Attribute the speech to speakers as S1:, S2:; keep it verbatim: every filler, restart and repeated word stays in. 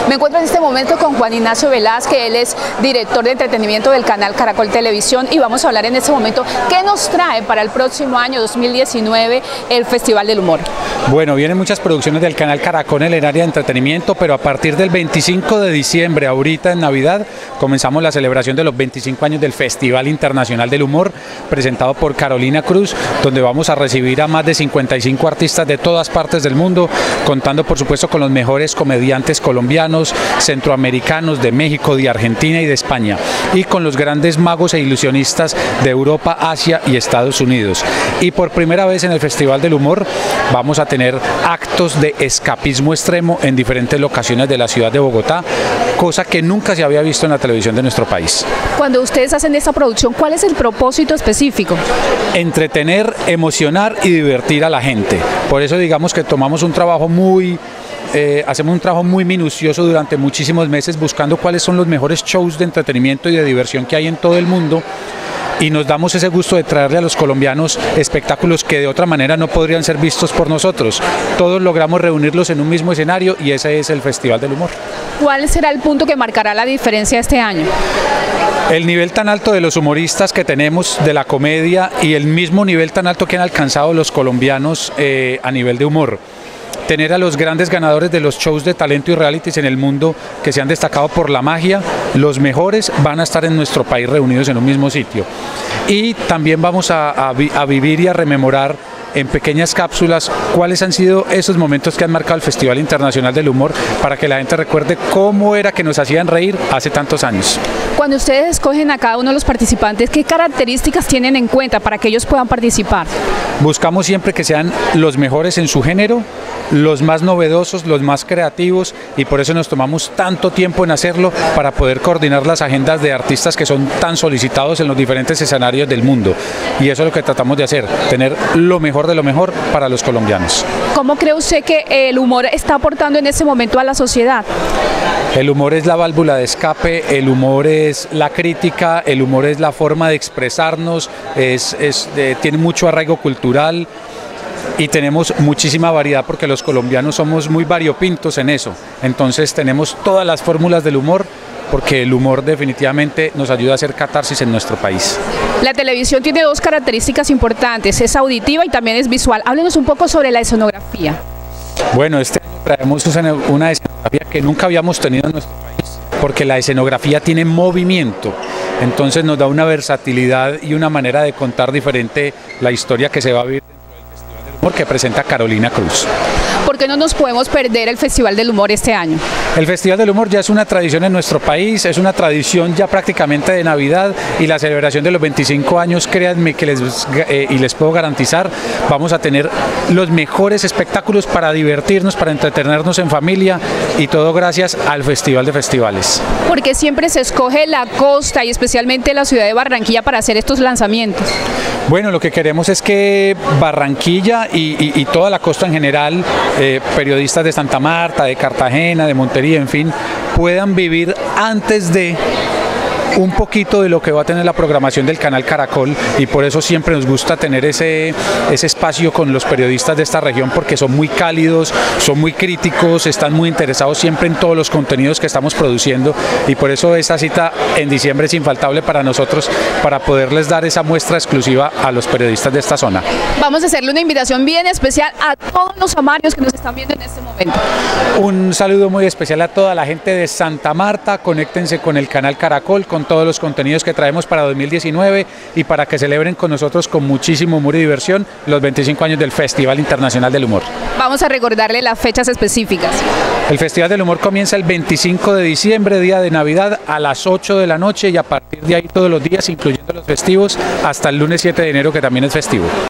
S1: Me encuentro en este momento con Juan Ignacio Velázquez, él es director de entretenimiento del canal Caracol Televisión y vamos a hablar en este momento qué nos trae para el próximo año dos mil diecinueve el Festival del Humor.
S2: Bueno, vienen muchas producciones del canal Caracol en el área de entretenimiento, pero a partir del veinticinco de diciembre, ahorita en Navidad, comenzamos la celebración de los veinticinco años del Festival Internacional del Humor, presentado por Carolina Cruz, donde vamos a recibir a más de cincuenta y cinco artistas de todas partes del mundo, contando por supuesto con los mejores comediantes colombianos, centroamericanos, de México, de Argentina y de España, y con los grandes magos e ilusionistas de Europa, Asia y Estados Unidos. Y por primera vez en el Festival del Humor vamos a tener actos de escapismo extremo en diferentes locaciones de la ciudad de Bogotá, cosa que nunca se había visto en la televisión de nuestro país.
S1: Cuando ustedes hacen esta producción, ¿cuál es el propósito específico?
S2: Entretener, emocionar y divertir a la gente. Por eso digamos que tomamos un trabajo muy... Eh, hacemos un trabajo muy minucioso durante muchísimos meses buscando cuáles son los mejores shows de entretenimiento y de diversión que hay en todo el mundo, y nos damos ese gusto de traerle a los colombianos espectáculos que de otra manera no podrían ser vistos por nosotros. Todos logramos reunirlos en un mismo escenario y ese es el Festival del Humor.
S1: ¿Cuál será el punto que marcará la diferencia este año?
S2: El nivel tan alto de los humoristas que tenemos, de la comedia, y el mismo nivel tan alto que han alcanzado los colombianos eh, a nivel de humor. Tener a los grandes ganadores de los shows de talento y realities en el mundo que se han destacado por la magia, los mejores van a estar en nuestro país reunidos en un mismo sitio. Y también vamos a, a, a vivir y a rememorar en pequeñas cápsulas cuáles han sido esos momentos que han marcado el Festival Internacional del Humor, para que la gente recuerde cómo era que nos hacían reír hace tantos años.
S1: Cuando ustedes escogen a cada uno de los participantes, ¿qué características tienen en cuenta para que ellos puedan participar?
S2: Buscamos siempre que sean los mejores en su género, los más novedosos, los más creativos, y por eso nos tomamos tanto tiempo en hacerlo, para poder coordinar las agendas de artistas que son tan solicitados en los diferentes escenarios del mundo. Y eso es lo que tratamos de hacer, tener lo mejor de lo mejor para los colombianos.
S1: ¿Cómo cree usted que el humor está aportando en este momento a la sociedad?
S2: El humor es la válvula de escape, el humor es la crítica, el humor es la forma de expresarnos, es, es, eh, tiene mucho arraigo cultural. Y tenemos muchísima variedad porque los colombianos somos muy variopintos en eso. Entonces tenemos todas las fórmulas del humor, porque el humor definitivamente nos ayuda a hacer catarsis en nuestro país.
S1: La televisión tiene dos características importantes, es auditiva y también es visual. Háblenos un poco sobre la escenografía.
S2: Bueno, este año traemos una escenografía que nunca habíamos tenido en nuestro país, porque la escenografía tiene movimiento. Entonces nos da una versatilidad y una manera de contar diferente la historia que se va a vivir que presenta Carolina Cruz.
S1: ¿Por qué no nos podemos perder el Festival del Humor este año?
S2: El Festival del Humor ya es una tradición en nuestro país, es una tradición ya prácticamente de Navidad, y la celebración de los veinticinco años, créanme que les, eh, y les puedo garantizar, vamos a tener los mejores espectáculos para divertirnos, para entretenernos en familia, y todo gracias al Festival de Festivales.
S1: Porque siempre se escoge la costa y especialmente la ciudad de Barranquilla para hacer estos lanzamientos.
S2: Bueno, lo que queremos es que Barranquilla y, y, y toda la costa en general, eh, periodistas de Santa Marta, de Cartagena, de Montería, en fin, puedan vivir antes de un poquito de lo que va a tener la programación del canal Caracol, y por eso siempre nos gusta tener ese, ese espacio con los periodistas de esta región, porque son muy cálidos, son muy críticos, están muy interesados siempre en todos los contenidos que estamos produciendo, y por eso esta cita en diciembre es infaltable para nosotros, para poderles dar esa muestra exclusiva a los periodistas de esta zona.
S1: Vamos a hacerle una invitación bien especial a todos los amarios que nos están viendo en este momento.
S2: Un saludo muy especial a toda la gente de Santa Marta, conéctense con el canal Caracol, con todos los contenidos que traemos para dos mil diecinueve, y para que celebren con nosotros con muchísimo humor y diversión los veinticinco años del Festival Internacional del Humor.
S1: Vamos a recordarle las fechas específicas.
S2: El Festival del Humor comienza el veinticinco de diciembre, día de Navidad, a las ocho de la noche, y a partir de ahí todos los días, incluyendo los festivos, hasta el lunes siete de enero, que también es festivo.